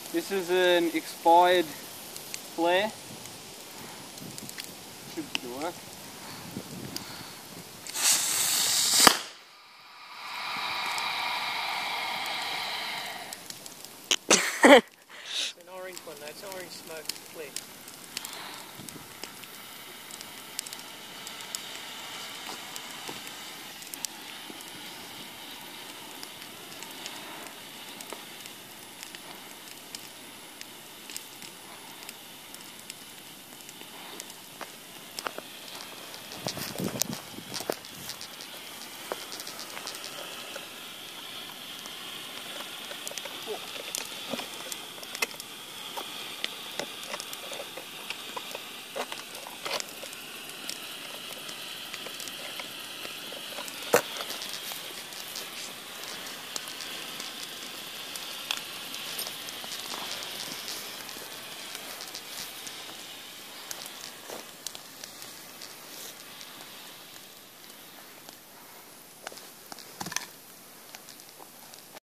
This is an expired Flair. Should work. It's an orange one, that's orange smoke Flair.